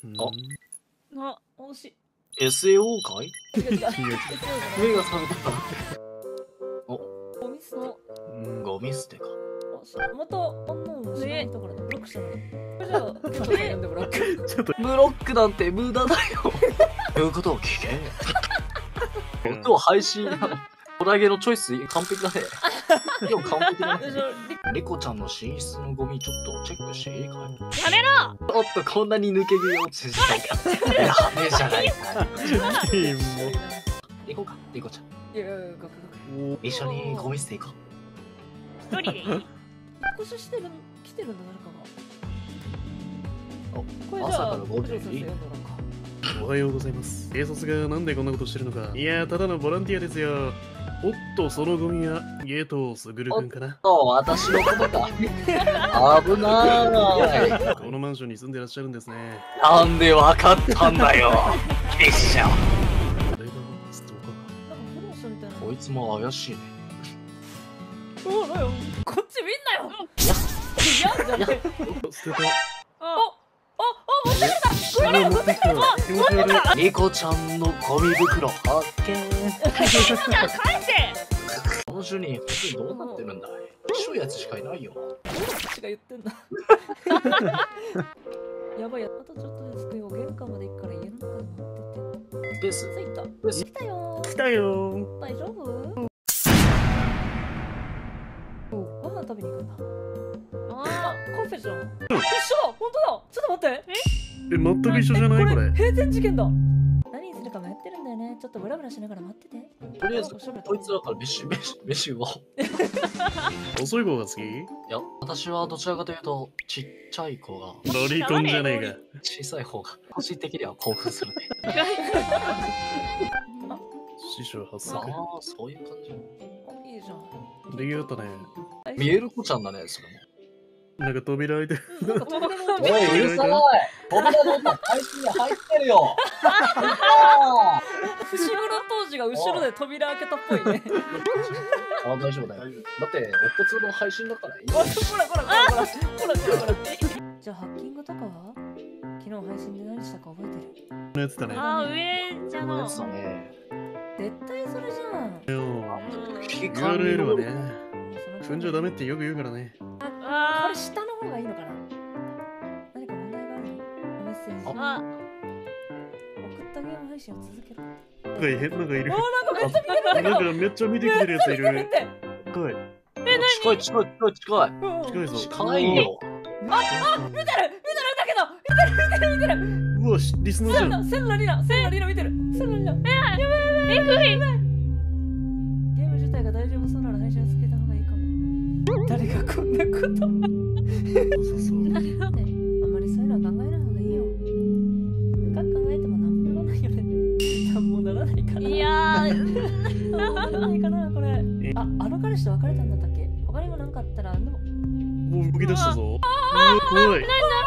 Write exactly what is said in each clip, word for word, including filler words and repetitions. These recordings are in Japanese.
あ、惜しい。 エスエーオー かい？ 違う違う。 目が覚めた。お、 ゴミ捨て。 ゴミ捨てか。 また、あんなの知らん人からブロックしたのに。じゃあ、ちょっと読んでブロック。 ちょっとブロックなんて無駄だよ。言うことを聞け。音を配信なの。トラゲのチョイス完璧だね。今日完璧だね。リコちゃんの寝室のゴミちょっとチェックしていいかい？ やめろ！ おっと、こんなに抜け毛落ちてたか。ダメじゃないか。行こうか、リコちゃん。 いやいやいや、 一緒にゴミ捨て行こう。一人でいい？引っ越ししてる、来てるんだ、誰かが。 お、朝からゴミでいい？ おはようございます。警察がなんでこんなことしてるのか。いや、ただのボランティアですよ。おっと、そのゴミはゲートすぐるくんかな。 おっと、私のことか。危ない。 このマンションに住んでらっしゃるんですね。 なんでわかったんだよ。でしょ。 これがストーカー。 こいつも怪しいね。 そうだよ。こっち見んなよ。いや、いやじゃね。 捨てた。 あ、あ、持ってきた。これ持ってきた。持ってきた。 リコちゃんのゴミ袋発見。 返せ。 この主任、本当にどうなってるんだい。一緒やつしかいないよ。 私が言ってんだ。やばいや、あとちょっとですけど、玄関まで行くから家の中で待ってて。 スペース。 着いた。来たよ。 来たよ。 大丈夫？ご飯食べに行くんだ。あ、カフェじゃん。一緒だ。本当だ。ちょっと待って。 え、全く一緒じゃないこれ。 閉店事件だ。何にするか迷ってるんだよね。ちょっとブラブラしながら待ってて。 とりあえず、こいつらから飯、飯、飯を。 遅い子が好き？ いや、私はどちらかというと、ちっちゃい子が。 ロリコンじゃねえか。 小さい方が、個人的には興奮するね。 師匠発作。 ああ、そういう感じ。 いいじゃん。 出来上がったね。 見える子ちゃんだね、それも。 なんか扉開いてる。 おい、うるさい。扉の音、配信に入ってるよ。 伏黒当時が後ろで扉開けたっぽいね。 あ、大丈夫だよ。だって、お骨の配信だからいい。 ほらほらほらほらほらほらほら。じゃあハッキングとかは？昨日配信で何したか覚えてる？ のやつだね。 あ、上じゃの。 そうね。 絶対それじゃん。 ユーアールエル はね、踏んじゃダメってよく言うからね。 あ、これ下の方がいいのかな？何か問題があるの？メッセージ。あ、送ったゲーム配信を続ける。 なんか変なのがいる。 あ、なんかめっちゃ見てるんだけど。 なんかめっちゃ見てきてるやついる。近い。 え、何？ 近い近い近い近い。 近いぞ。 近いよ。 あ、あ、見てる見てるんだけど見てる見てる見てる。 うわ、リスナーじゃん。 センラリナセンラリナ見てる。センラリナ。え、やばいやばい。え、グフィ。ゲーム自体が大丈夫そうなら配信をつけた方がいいかも。誰がこんなこと。 そうそうそう。 ね、あんまりそういうのは考えない方がいいよ。深く考えても何もならないよね。何もならないかな。いやー、何もならないかなこれ。あ、あの彼氏と別れたんだったっけ？他にも何かあったらでも。 もう動き出したぞ。うわ、怖い。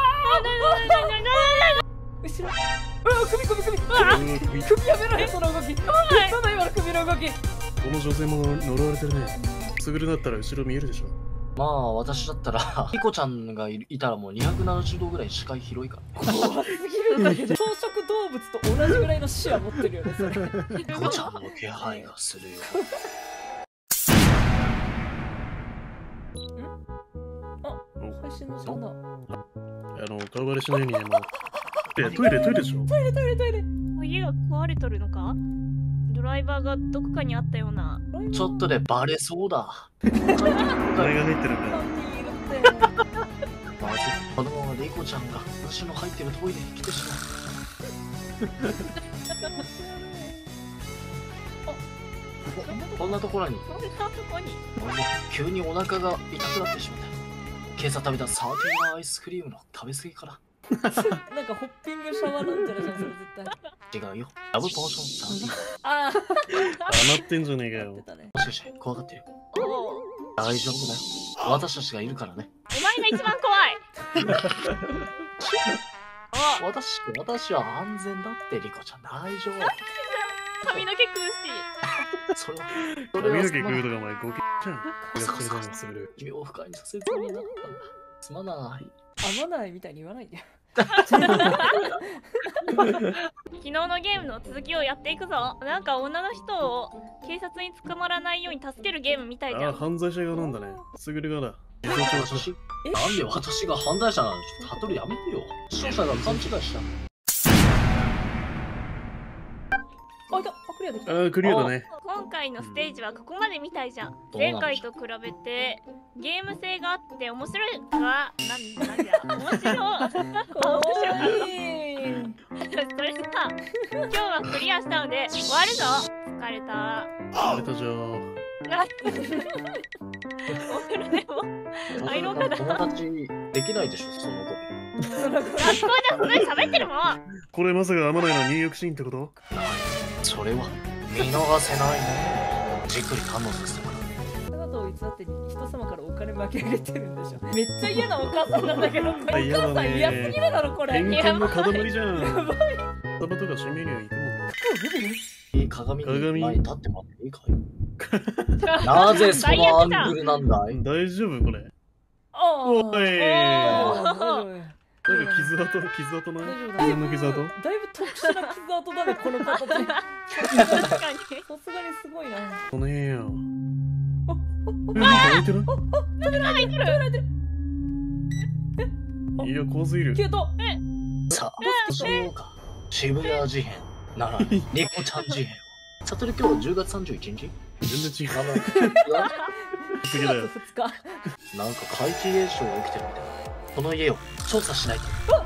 後ろ。うわ、首首首。首やめろよその動き。なんだ今の首の動き。 この女性も呪われてるね。すぐるだったら後ろ見えるでしょ。 まあ、私だったら、リコちゃんがいたらもうにひゃくななじゅうどぐらい視界広いから。 怖すぎるんだけど。草食動物と同じぐらいの視野持ってるよね。 リコちゃんの気配がするよ。 あ、配信の時間だ。 あの、顔バレしないように、あの、トイレ、トイレ、トイレでしょ。 トイレ、トイレ、トイレ。 家が壊れとるのか？ドライバーがどこかにあったような。 ちょっとでバレそうだ。 誰が入ってるか。 まず、このままリコちゃんが私の入ってるトイレに来てしまう。こんなところに。 こんなとこに。 急にお腹が痛くなってしまった。今朝食べたサーティワンアイスクリームの食べ過ぎかな。 なんかホッピングシャワーなんじゃないじゃん、それ絶対。 違うよ。ラブポーションサーティああ。 余ってんじゃねえかよ。 もしかして怖がってる？大丈夫だよ。私たちがいるからね。 お前が一番怖い。 私、私は安全だって、リコちゃん大丈夫。 髪の毛食うし。 それは、 髪の毛食うとかお前ゴキじゃん。 そうそうそう。君を不快にさせるつもりなかったんだ。すまない。 合わないみたいに言わないで。 昨日のゲームの続きをやっていくぞ。なんか女の人を警察に捕まらないように助けるゲームみたいじゃあ、 ん。 犯罪者がなんだね。すぐるがだ。 私なんで私が犯罪者なの？ちょっとハトルやめてよ。視聴者が勘違いした。 あ、いた。あ、クリアできた。 あ、クリアだね。 今回のステージはここまでみたいじゃん。 どうな前んでしょ回と比べてゲーム性があって面白いかなんなんだ面白い面白いそれさ、今日はクリアしたので終わるぞ。疲れた。 あれたじゃー。 お風呂でも入ろうかな。 友達できないでしょ、その子。 学校じゃすごい喋ってるもん。 これまさか天内の入浴シーンってこと？ それは見逃せないね。じっくり堪能させてもらう。 そのことを偽って人様からお金巻き上げてるんでしょ。めっちゃ嫌なお母さんなんだけど、お母さん嫌すぎるだろこれ。 偏見の塊じゃん。 やばい。 サバとか締めには行くもんね。 鏡に鏡前に立ってもらっていいかい？なぜそのアングルなんだい？ 大丈夫これ？ あおい。 あ。 なんか傷跡、傷跡ない？ 大丈夫だ。 自分の傷跡？ だいぶ特殊な傷跡だねこの形。さ確かに。 すがにすごいな。 この辺よ。え、なんか開いてる？ 開いてる開いてる。 いや、怖すぎる。 消えた。 さあ、そうか。渋谷事変ならニコちゃん事変を。サトル今日じゅうがつさんじゅういちにち？ 全然違う。 なんか次だよ。 ふつか。 なんか怪奇現象が起きてるみたいな。この家を調査しないと。